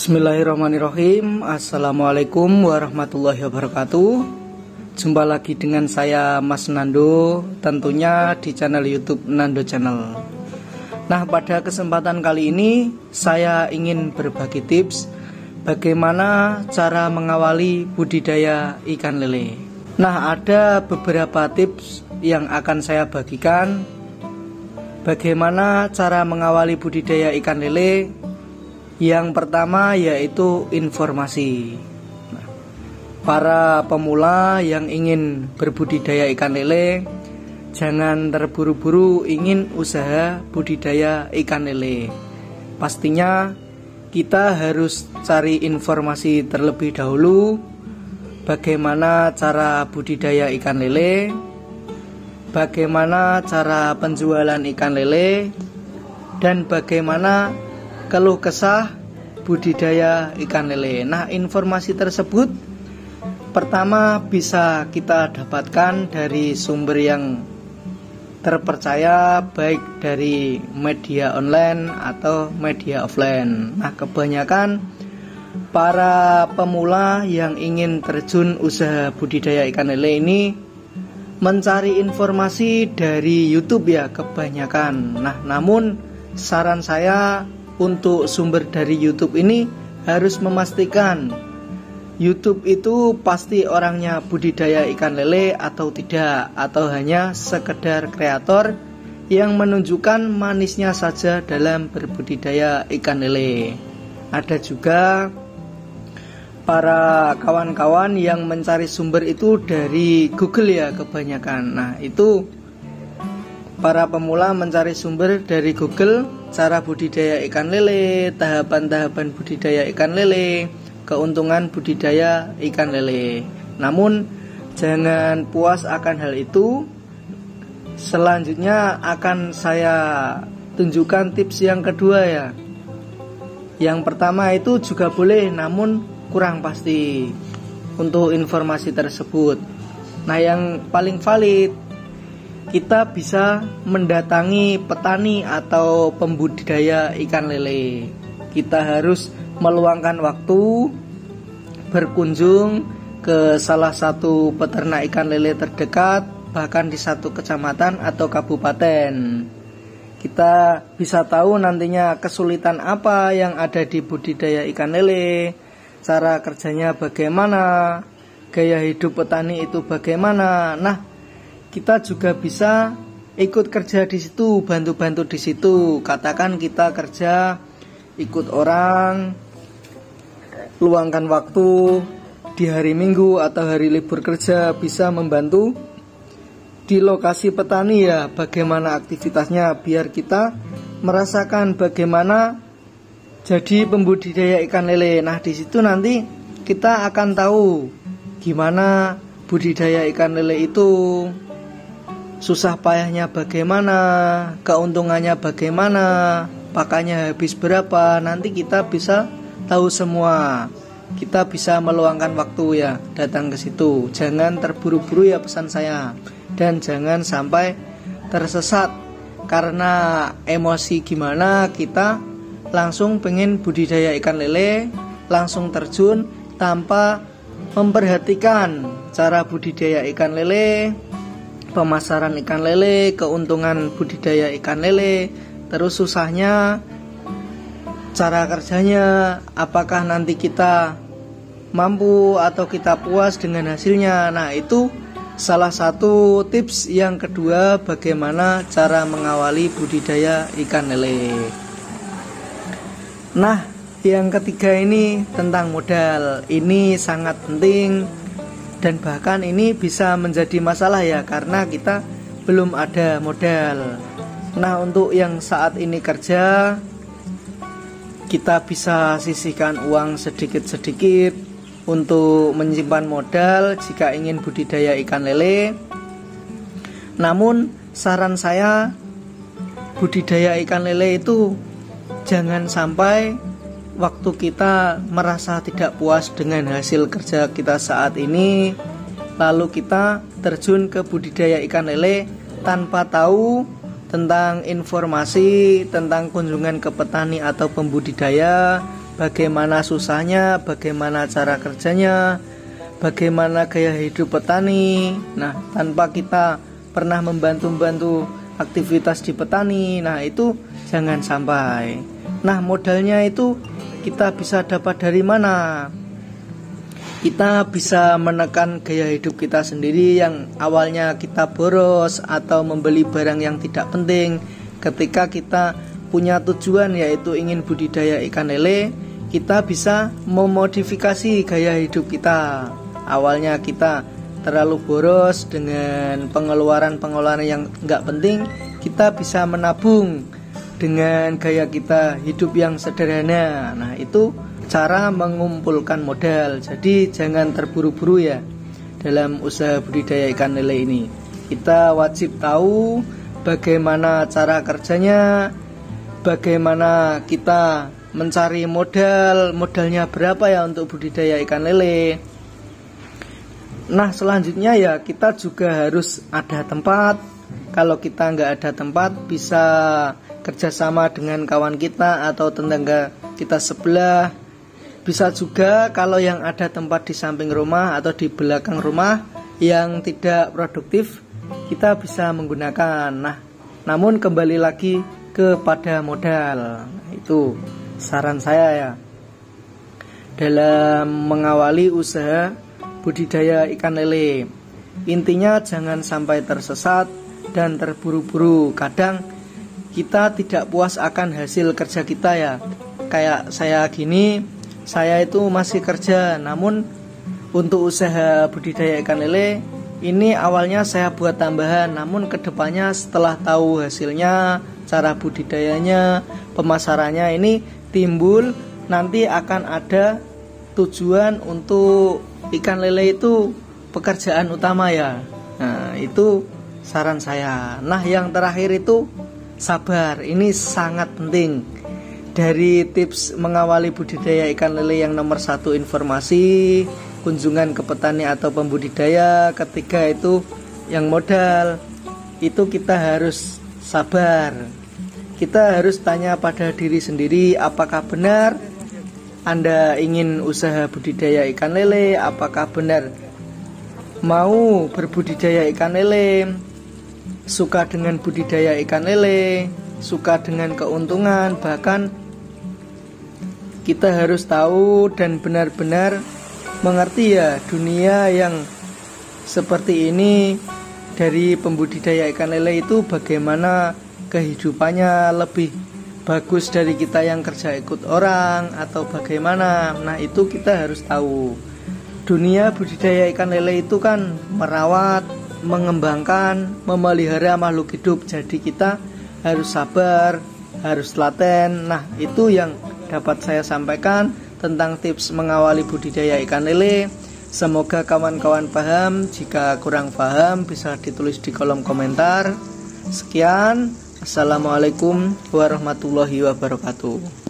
Bismillahirrahmanirrahim. Assalamualaikum warahmatullahi wabarakatuh. Jumpa lagi dengan saya Mas Nando, tentunya di channel YouTube Nando Channel. Nah, pada kesempatan kali ini saya ingin berbagi tips bagaimana cara mengawali budidaya ikan lele. Nah, ada beberapa tips yang akan saya bagikan bagaimana cara mengawali budidaya ikan lele. Yang pertama yaitu informasi. Para pemula yang ingin berbudidaya ikan lele, jangan terburu-buru ingin usaha budidaya ikan lele. Pastinya kita harus cari informasi terlebih dahulu bagaimana cara budidaya ikan lele, bagaimana cara penjualan ikan lele, dan bagaimana keluh kesah budidaya ikan lele. Nah, informasi tersebut pertama bisa kita dapatkan dari sumber yang terpercaya, baik dari media online atau media offline. Nah, kebanyakan para pemula yang ingin terjun usaha budidaya ikan lele ini mencari informasi dari YouTube ya, kebanyakan. Nah, namun saran saya untuk sumber dari YouTube ini harus memastikan YouTube itu pasti orangnya budidaya ikan lele atau tidak, atau hanya sekedar kreator yang menunjukkan manisnya saja dalam berbudidaya ikan lele. Ada juga para kawan-kawan yang mencari sumber itu dari Google ya, kebanyakan. Nah, itu para pemula mencari sumber dari Google, cara budidaya ikan lele, tahapan-tahapan budidaya ikan lele, keuntungan budidaya ikan lele. Namun jangan puas akan hal itu. Selanjutnya akan saya tunjukkan tips yang kedua ya. Yang pertama itu juga boleh, namun kurang pasti untuk informasi tersebut. Nah, yang paling valid, kita bisa mendatangi petani atau pembudidaya ikan lele. Kita harus meluangkan waktu berkunjung ke salah satu peternak ikan lele terdekat, bahkan di satu kecamatan atau kabupaten. Kita bisa tahu nantinya kesulitan apa yang ada di budidaya ikan lele, cara kerjanya bagaimana, gaya hidup petani itu bagaimana. Nah, kita juga bisa ikut kerja di situ, bantu-bantu di situ. Katakan kita kerja ikut orang, luangkan waktu di hari Minggu atau hari libur kerja, bisa membantu di lokasi petani ya, bagaimana aktivitasnya, biar kita merasakan bagaimana jadi pembudidaya ikan lele. Nah, di situ nanti kita akan tahu gimana budidaya ikan lele itu, susah payahnya bagaimana, keuntungannya bagaimana, pakannya habis berapa. Nanti kita bisa tahu semua. Kita bisa meluangkan waktu ya, datang ke situ. Jangan terburu-buru ya, pesan saya. Dan jangan sampai tersesat karena emosi gimana, kita langsung pengen budidaya ikan lele, langsung terjun tanpa memperhatikan cara budidaya ikan lele, pemasaran ikan lele, keuntungan budidaya ikan lele, terus susahnya, cara kerjanya, apakah nanti kita mampu atau kita puas dengan hasilnya. Nah, itu salah satu tips yang kedua bagaimana cara mengawali budidaya ikan lele. Nah, yang ketiga ini tentang modal. Ini sangat penting dan bahkan ini bisa menjadi masalah ya, karena kita belum ada modal. Nah, untuk yang saat ini kerja, kita bisa sisihkan uang sedikit-sedikit untuk menyimpan modal jika ingin budidaya ikan lele. Namun saran saya, budidaya ikan lele itu jangan sampai waktu kita merasa tidak puas dengan hasil kerja kita saat ini, lalu kita terjun ke budidaya ikan lele tanpa tahu tentang informasi tentang kunjungan ke petani atau pembudidaya, bagaimana susahnya, bagaimana cara kerjanya, bagaimana gaya hidup petani. Nah, tanpa kita pernah membantu aktivitas di petani, nah itu jangan sampai. Nah, modalnya itu kita bisa dapat dari mana? Kita bisa menekan gaya hidup kita sendiri yang awalnya kita boros atau membeli barang yang tidak penting. Ketika kita punya tujuan yaitu ingin budidaya ikan lele, kita bisa memodifikasi gaya hidup kita. Awalnya kita terlalu boros dengan pengeluaran yang nggak penting, kita bisa menabung dengan gaya kita hidup yang sederhana. Nah, itu cara mengumpulkan modal. Jadi jangan terburu-buru ya dalam usaha budidaya ikan lele ini. Kita wajib tahu bagaimana cara kerjanya, bagaimana kita mencari modalnya berapa ya untuk budidaya ikan lele. Nah, selanjutnya ya kita juga harus ada tempat. Kalau kita nggak ada tempat, bisa kerjasama dengan kawan kita atau tetangga kita sebelah. Bisa juga kalau yang ada tempat di samping rumah atau di belakang rumah yang tidak produktif, kita bisa menggunakan. Nah, namun kembali lagi kepada modal. Itu saran saya ya dalam mengawali usaha budidaya ikan lele. Intinya jangan sampai tersesat dan terburu-buru. Kadang kita tidak puas akan hasil kerja kita ya. Kayak saya gini, saya itu masih kerja, namun untuk usaha budidaya ikan lele ini awalnya saya buat tambahan, namun kedepannya setelah tahu hasilnya, cara budidayanya, pemasarannya ini timbul, nanti akan ada tujuan untuk ikan lele itu pekerjaan utama ya. Nah, itu saran saya. Nah, yang terakhir itu sabar. Ini sangat penting. Dari tips mengawali budidaya ikan lele yang nomor 1 informasi, kunjungan ke petani atau pembudidaya. Ketiga itu yang modal. Itu kita harus sabar. Kita harus tanya pada diri sendiri, apakah benar Anda ingin usaha budidaya ikan lele? Apakah benar mau berbudidaya ikan lele? Suka dengan budidaya ikan lele? Suka dengan keuntungan? Bahkan kita harus tahu dan benar-benar mengerti ya dunia yang seperti ini. Dari pembudidaya ikan lele itu bagaimana kehidupannya lebih bagus dari kita yang kerja ikut orang atau bagaimana. Nah, itu kita harus tahu. Dunia budidaya ikan lele itu kan merawat, mengembangkan, memelihara makhluk hidup. Jadi kita harus sabar, harus telaten. Nah, itu yang dapat saya sampaikan tentang tips mengawali budidaya ikan lele. Semoga kawan-kawan paham. Jika kurang paham bisa ditulis di kolom komentar. Sekian, assalamualaikum warahmatullahi wabarakatuh.